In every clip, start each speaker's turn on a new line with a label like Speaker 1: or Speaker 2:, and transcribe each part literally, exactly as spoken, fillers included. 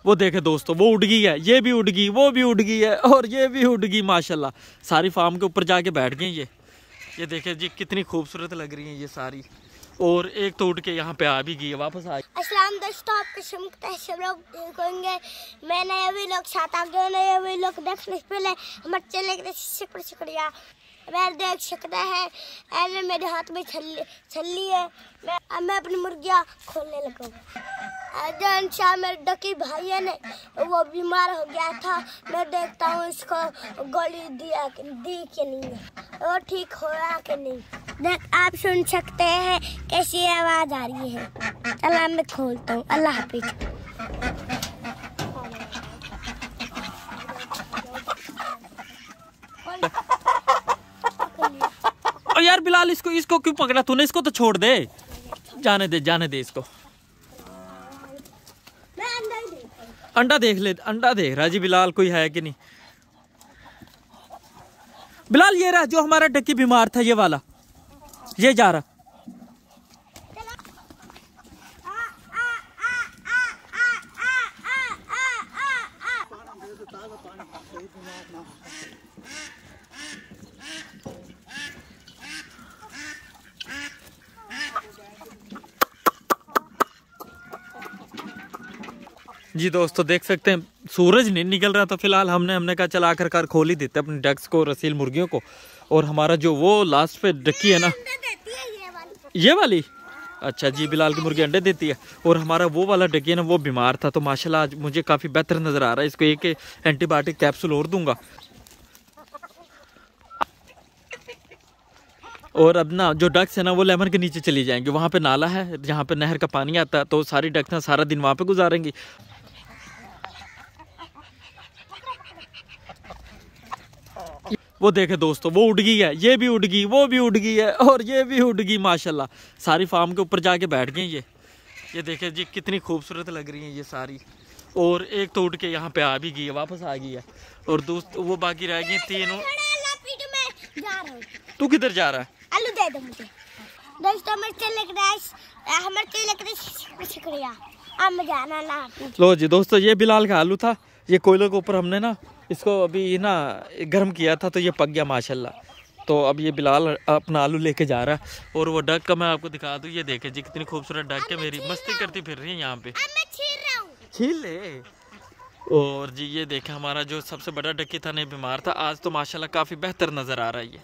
Speaker 1: वो देखे दोस्तों, वो उड़ गई है, ये भी उड़ गई, वो भी उड़ गई है और ये भी उड़ गई माशाल्लाह। सारी फार्म के ऊपर जाके बैठ गई ये ये देखे जी कितनी खूबसूरत लग रही है ये सारी। और एक तो उड़ के यहाँ पे आ भी गई है, वापस आ गई।
Speaker 2: अस्सलाम दोस्तों, आपके सब लोग देखेंगे मैं नए भी लोग साथ आ गए। नए भी लोग देखने से पहले हमारे चैनल के शुक्र शुक्रिया। मैं देख सकते हैं ऐसे मेरे हाथ में छल्ली छल्ली है। मैं अब मैं अपनी मुर्गियाँ खोलने लगा। आज शाह मेरे डकी भाई है ने वो बीमार हो गया था। मैं देखता हूँ इसको गोली दिया दी कि नहीं है, वो ठीक हो रहा कि नहीं। देख आप सुन सकते हैं कैसी आवाज आ रही है। चला मैं खोलता हूँ। अल्लाह हाफिज।
Speaker 1: और यार बिलाल इसको इसको क्यों पकड़ा तूने? इसको तो छोड़ दे, जाने दे जाने दे इसको। अंडा देख ले, अंडा देख रहा जी बिलाल कोई है कि नहीं। बिलाल ये रहा जो हमारा डक्की बीमार था, ये वाला ये जा रहा। जी दोस्तों देख सकते हैं सूरज नहीं निकल रहा, तो फिलहाल हमने हमने कहा चला आखिरकार खोल ही देते अपनी डक्स को, रसील मुर्गियों को। और हमारा जो वो लास्ट पे डक्की है ना, ये वाली, अच्छा जी बिलाल की मुर्गी अंडे देती है। और हमारा वो वाला डक्की है ना, वो बीमार था, तो माशाल्लाह आज मुझे काफ़ी बेहतर नज़र आ रहा है। इसको एक एंटीबायोटिक कैप्सूल और दूंगा। और अब ना जो डक्स है ना वो लेमन के नीचे चली जाएंगे। वहाँ पे नाला है जहाँ पे नहर का पानी आता है, तो सारी डक्स ना सारा दिन वहाँ पे गुजारेंगी। वो देखे दोस्तों, वो उड़ गई है, ये भी उड़ गई, वो भी उड़ गई है और ये भी उड़ गई माशाल्लाह। सारी फार्म के ऊपर जाके बैठ गई ये ये देखे जी कितनी खूबसूरत लग रही है ये सारी। और एक तो उड़ के यहाँ पे आ भी गई है, वापस आ गई है। और दोस्त वो बाकी रह गई तीनों। तू किधर जा रहा है?
Speaker 2: आलू दे दो मुझे दोस्तों। हमारे चैनल का हमारे चैनल का शुक्रिया। अब मैं जाना ना।
Speaker 1: लो जी दोस्तों, ये बिलाल का आलू था। ये कोयले के ऊपर हमने ना इसको अभी ना गर्म किया था, तो ये पक गया माशाल्लाह। तो अब ये बिलाल अपना आलू लेके जा रहा है। और वो डक का मैं आपको दिखा दूँ, ये देखे जी कितनी खूबसूरत डक है, मेरी मस्ती करती फिर रही है यहाँ पे। छील ले। और जी ये देखे हमारा जो सबसे बड़ा डक्की था नहीं बीमार था, आज तो माशाल्लाह काफ़ी बेहतर नज़र आ रहा है ये।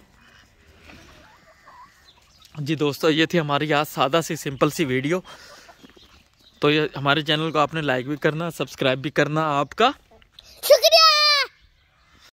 Speaker 1: जी दोस्तों ये थी हमारी आज सादा सी सिंपल सी वीडियो। तो ये हमारे चैनल को आपने लाइक भी करना, सब्सक्राइब भी करना आपका